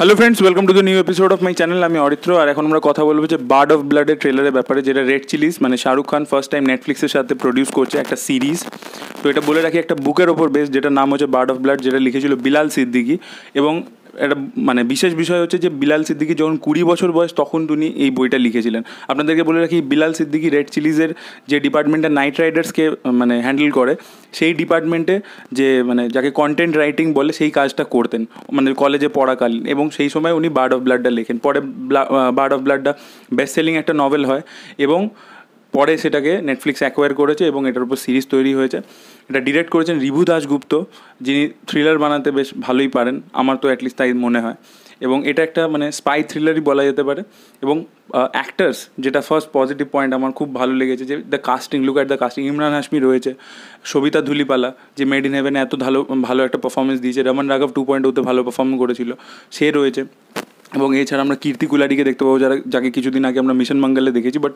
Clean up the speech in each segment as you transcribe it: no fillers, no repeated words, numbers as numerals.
Hello friends, welcome to the new episode of my channel. আমি অরিত্র, আর এখন আমরা কথা বলবো যে বার্ড অফ ব্লাডের ট্রেলারের ব্যাপারে, যেটা রেড চিলিজ মানে শাহরুখ খান ফার্স্ট টাইম নেটফ্লিক্সের সাথে প্রডিউস করছে একটা সিরিজ। তো এটা বলে রাখি একটা বুকের ওপর বেস, যেটার নাম হচ্ছে বার্ড অফ ব্লাড, যেটা লিখেছিল বিলাল সিদ্দিকী। এবং একটা মানে বিশেষ বিষয় হচ্ছে যে বিলাল সিদ্দিকী যখন 20 বছর বয়স তখন তিনি এই বইটা লিখেছিলেন। আপনাদেরকে বলে রাখি, বিলাল সিদ্দিকী রেড চিলিজের যে ডিপার্টমেন্টে নাইট রাইডার্সকে মানে হ্যান্ডেল করে, সেই ডিপার্টমেন্টে যে মানে যাকে কন্টেন্ট রাইটিং বলে সেই কাজটা করতেন মানে কলেজে পড়াকালীন, এবং সেই সময় উনি বার্ড অফ ব্লাডটা লেখেন। পরে বার্ড অফ ব্লাডটা বেস্ট সেলিং একটা নভেল হয়, এবং পরে সেটাকে নেটফ্লিক্স অ্যাকোয়ার করেছে এবং এটার উপর সিরিজ তৈরি হয়েছে। এটা ডিরেক্ট করেছেন রিভু দাশগুপ্ত, যিনি থ্রিলার বানাতে বেশ ভালোই পারেন, আমার তো অ্যাটলিস্ট তাই মনে হয়। এবং এটা একটা মানে স্পাই থ্রিলারই বলা যেতে পারে। এবং অ্যাক্টার্স, যেটা ফার্স্ট পজিটিভ পয়েন্ট আমার খুব ভালো লেগেছে, যে the casting, look at the casting. Emraan Hashmi রয়েছে, সবিতা ধুলিপালা যে মেড ইন হেভেনে এত ভালো একটা পারফরমেন্স দিয়েছে, রমন রাঘব 2.0-তে ভালো পারফর্ম করেছিল, সে রয়েছে। এবং এছাড়া আমরা কীর্তি কুলারিকে দেখতে পাবো, যাকে কিছুদিন আগে আমরা মিশন মঙ্গলে দেখেছি, বাট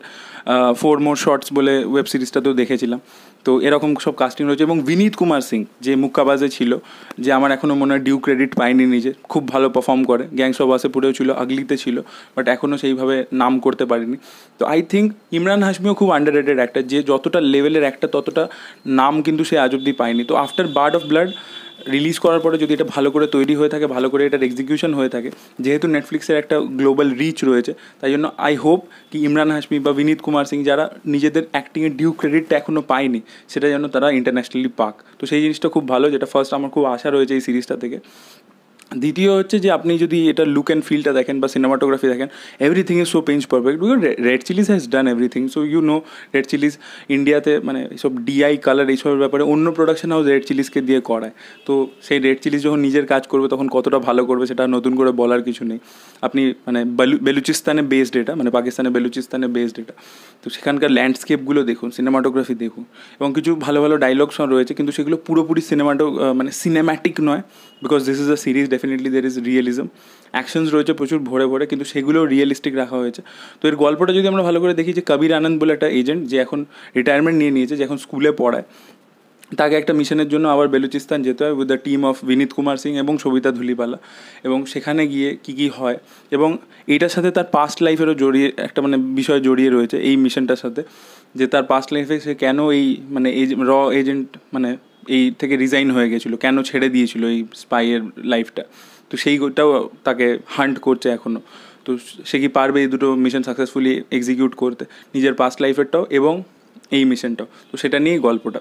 4 More Shots বলে ওয়েব সিরিজটাতেও দেখেছিলাম। তো এরকম সব কাস্টিং রয়েছে। এবং বিনীত কুমার সিং, যে মুক্কাবাজে ছিল, যে আমার এখনও মনে হয় ডিউ ক্রেডিট পায়নি নিজে, খুব ভালো পারফর্ম করে। গ্যাংস অফ ওয়াসেপুরেও ছিল, আগলিতে ছিল, বাট এখনও সেইভাবে নাম করতে পারিনি। তো আই থিঙ্ক ইমরান হাশমিও খুব আন্ডাররেটেড অ্যাক্টর, যে যতটা লেভেলের একটা ততটা নাম কিন্তু সে আজ অব্দি পায়নি। তো after Bard of Blood release করার পরে যদি এটা ভালো করে তৈরি হয়ে থাকে, ভালো করে এটার এক্সিকিউশন হয়ে থাকে, যেহেতু নেটফ্লিক্সের একটা গ্লোবাল রিচ রয়েছে, তাই জন্য আই হোপ কি ইমরান হাশমি বা বিনীত কুমার সিং, যারা নিজেদের অ্যাক্টিংয়ের ডিউ ক্রেডিটটা এখনও পায়নি, সেটা যেন তারা ইন্টারন্যাশনালি পাক। তো সেই জিনিসটা খুব ভালো, যেটা ফার্স্ট আমার খুব আশা রয়েছে এই সিরিজটা থেকে। দ্বিতীয় হচ্ছে যে আপনি যদি এটা লুক অ্যান্ড ফিলটা দেখেন বা সিনেমাটোগ্রাফি দেখেন, everything is so punch perfect, because Red Chillies has done everything. So you know, Red Chillies ইন্ডিয়াতে মানে এইসব ডিআই কালার এইসবের ব্যাপারে অন্য প্রোডাকশন হাউস রেড চিলিজকে দিয়ে করায়। তো সেই রেড চিলিজ যখন নিজের কাজ করবে তখন কতটা ভালো করবে সেটা নতুন করে বলার কিছু নেই। আপনি মানে বেলুচিস্তানে বেসড এটা, মানে পাকিস্তানে বেলুচিস্তানে বেসড এটা। তো সেখানকার ল্যান্ডস্কেপগুলো দেখুন, সিনেমাটোগ্রাফি দেখুন, এবং কিছু ভালো ভালো ডায়লগস রয়েছে, কিন্তু সেগুলো পুরোপুরি মানে সিনেম্যাটিক নয়, because this is a series. Definitely there is realism, actions রয়েছে প্রচুর ভরে ভরে, কিন্তু সেগুলোও রিয়েলিস্টিক রাখা হয়েছে। তো এর গল্পটা যদি আমরা ভালো করে দেখি, যে কবির আনন্দ বলে একটা এজেন্ট, যে এখন রিটায়ারমেন্ট নিয়ে নিয়েছে, যে এখন স্কুলে পড়ায়, তাকে একটা মিশনের জন্য আবার বেলুচিস্তান যেতে হয় with the team of Vineet Kumar Singh এবং সবিতা ধুলিপালা। এবং সেখানে গিয়ে কী কী হয়, এবং এইটার সাথে তার পাস্ট লাইফেরও জড়িয়ে একটা মানে বিষয় জড়িয়ে রয়েছে এই মিশনটার সাথে, যে তার পাস্ট লাইফে সে কেন এই মানে এজেন্ট মানে এই থেকে রিজাইন হয়ে গেছিলো, কেন ছেড়ে দিয়েছিল এই স্পাইয়ের লাইফটা। তো সেইটাও তাকে হান্ট করছে এখনও। তো সে কি পারবে এই দুটো মিশন সাকসেসফুলি এক্সিকিউট করতে, নিজের পাস্ট লাইফেরটাও এবং এই মিশনটাও? তো সেটা নিয়েই গল্পটা।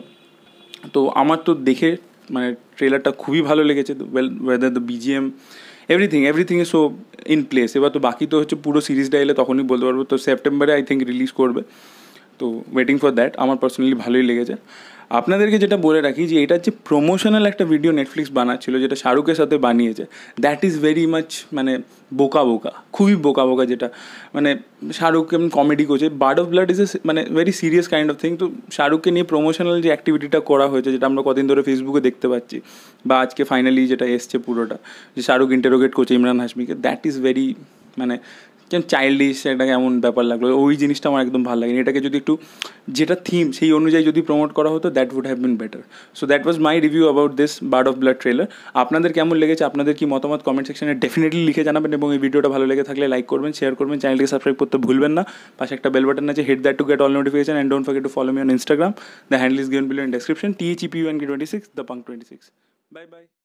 তো আমার তো দেখে মানে ট্রেলারটা খুবই ভালো লেগেছে। Whether the BGM, everything is so in place. এবার তো বাকি তো হচ্ছে পুরো সিরিজটা এলে তখনই বলতে পারবো। তো সেপ্টেম্বরে আই থিঙ্ক রিলিজ করবে, তো ওয়েটিং ফর দ্যাট। আমার পার্সোনালি ভালোই লেগেছে। আপনাদেরকে যেটা বলে রাখি, যে এটার যে প্রমোশনাল একটা ভিডিও নেটফ্লিক্স বানাচ্ছিল, যেটা শাহরুখের সাথে বানিয়েছে, দ্যাট ইজ ভেরি মাচ মানে বোকা, খুবই বোকা, যেটা মানে শাহরুখ কেমন কমেডি করছে। বার্ড অফ ব্লাড ইজ মানে very serious kind of thing. তো শাহরুখকে নিয়ে প্রমোশনাল যে অ্যাক্টিভিটিটা করা হয়েছে, যেটা আমরা কদিন ধরে ফেসবুকে দেখতে পাচ্ছি, বা আজকে ফাইনালি যেটা এসছে পুরোটা, যে শাহরুখ ইন্টারোগেট করছে ইমরান হাশমিকে, দ্যাট ইজ ভেরি মানে যেমন চাইল্ডিশ, একটা কেমন ব্যাপার লাগলো। ওই জিনিসটা আমার একদম ভালো লাগেনি। এটাকে যদি একটু যেটা থিম সেই অনুযায়ী যদি প্রমোট করা হতো, that would have been better. So that was my review about this Bard of Blood trailer. আপনাদের কেমন লেগেছে, আপনাদের কি মতামত কমেন্ট সেকশনে ডেফিনেটলি লিখে জানাবেন। এবং এই ভিডিওটা ভালো লেগে থাকলে লাইক করবেন, শেয়ার করবেন, চ্যানেলকে সাবস্ক্রাইব করতে ভুলবেন না। পাশে একটা বেল বাটন আছে, hit that to get all notification, and don't forget to follow me on Instagram. The handle is given below in description, THEPUNK26, the punk 26. Bye bye.